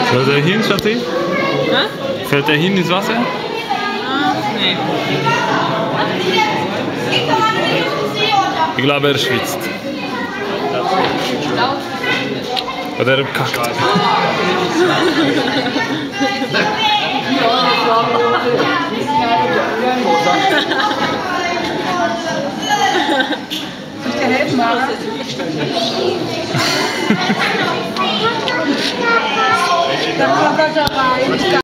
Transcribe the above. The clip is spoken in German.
Fällt er hin, Schatzi? Fällt er hin ins Wasser? Nee. Ich glaube, er schwitzt. Oder er kackt. Soll ich dir helfen, Mara? Da kommt er rein.